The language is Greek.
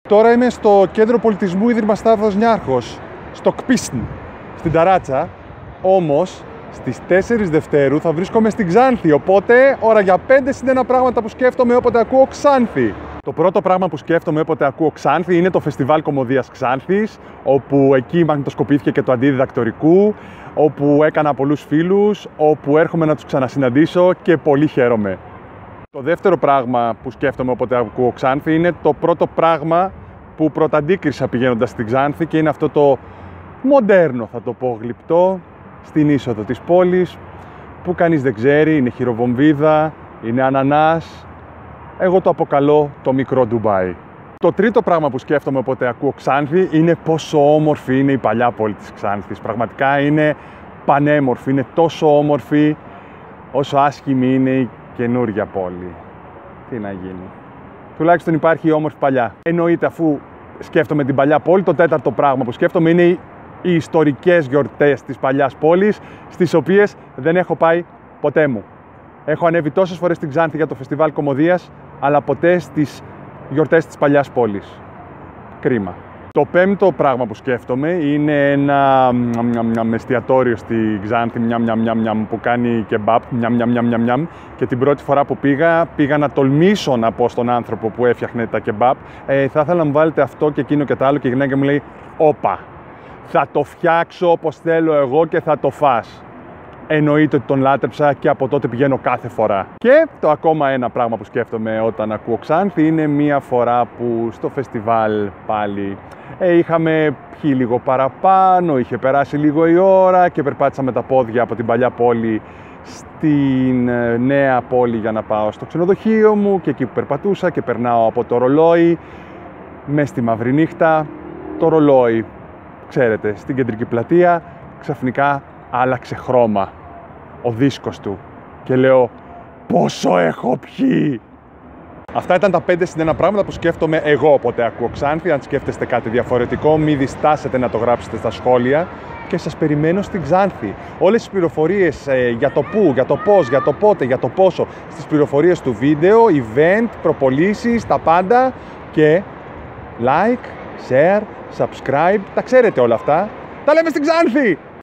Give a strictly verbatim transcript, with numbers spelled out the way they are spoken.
Τώρα είμαι στο Κέντρο Πολιτισμού Ίδρυμα Σταύρος Νιάρχος, στο ΚΠΙΣΝ, στην Ταράτσα. Όμως, στις τέσσερις Δευτέρου θα βρίσκομαι στην Ξάνθη, οπότε ώρα για πέντε συν ένα πράγματα που σκέφτομαι όποτε ακούω Ξάνθη. Το πρώτο πράγμα που σκέφτομαι όποτε ακούω Ξάνθη είναι το Φεστιβάλ Κωμωδίας Ξάνθης, όπου εκεί μαγνητοσκοπήθηκε και το αντιδιδακτορικού, όπου έκανα πολλούς φίλους, όπου έρχομαι να τους ξανασυναντήσω και πολύ χαίρομαι. Το δεύτερο πράγμα που σκέφτομαι όποτε ακούω Ξάνθη είναι το πρώτο πράγμα που πρωταντίκρισα πηγαίνοντας στην Ξάνθη και είναι αυτό το μοντέρνο, θα το πω γλυπτό, στην είσοδο της πόλης, που κανείς δεν ξέρει, είναι χειροβομβίδα, είναι ανανάς. Εγώ το αποκαλώ το μικρό Ντουμπάι. Το τρίτο πράγμα που σκέφτομαι όποτε ακούω Ξάνθη είναι πόσο όμορφη είναι η παλιά πόλη της Ξάνθης. Πραγματικά είναι πανέμορφη, είναι τόσο όμορφη όσο άσχημη είναι η καινούρια πόλη. Τι να γίνει. Τουλάχιστον υπάρχει η όμορφη παλιά. Εννοείται, αφού σκέφτομαι την παλιά πόλη, το τέταρτο πράγμα που σκέφτομαι είναι οι, οι ιστορικές γιορτές της παλιάς πόλης, στις οποίες δεν έχω πάει ποτέ μου. Έχω ανέβει τόσες φορές στην Ξάνθη για το Φεστιβάλ Κωμωδίας, αλλά ποτέ στις γιορτές της παλιάς πόλης. Κρίμα. Το πέμπτο πράγμα που σκέφτομαι είναι ένα εστιατόριο στη Ξάνθη μιαμ, μιαμ, μιαμ, μιαμ, που κάνει κεμπάπ μιαμ, μιαμ, μιαμ, μιαμ, μιαμ. Και την πρώτη φορά που πήγα, πήγα να τολμήσω να πω στον άνθρωπο που έφτιαχνε τα κεμπάπ, ε, θα ήθελα να μου βάλετε αυτό και εκείνο και το άλλο, και η γυναίκα μου λέει, όπα, θα το φτιάξω όπως θέλω εγώ και θα το φας. Εννοείται ότι τον λάτρεψα και από τότε πηγαίνω κάθε φορά. Και το ακόμα ένα πράγμα που σκέφτομαι όταν ακούω Ξάνθη είναι μία φορά που στο φεστιβάλ πάλι ε, είχαμε πιει λίγο παραπάνω, είχε περάσει λίγο η ώρα και περπάτησα με τα πόδια από την παλιά πόλη στην ε, νέα πόλη για να πάω στο ξενοδοχείο μου, και εκεί που περπατούσα και περνάω από το ρολόι μες στη μαύρη νύχτα, το ρολόι, ξέρετε, στην κεντρική πλατεία ξαφνικά άλλαξε χρώμα ο δίσκος του και λέω πόσο έχω πιει. Αυτά ήταν τα πέντε συν ένα πράγματα που σκέφτομαι εγώ όποτε ακούω Ξάνθη. Αν σκέφτεστε κάτι διαφορετικό, μη διστάσετε να το γράψετε στα σχόλια και σας περιμένω στην Ξάνθη. Όλες τις πληροφορίες ε, για το πού, για το πώς, για το πότε, για το πόσο στις πληροφορίες του βίντεο, event, προπωλήσεις, τα πάντα, και like, share, subscribe, τα ξέρετε όλα αυτά. Τα λέμε στην Ξάνθη!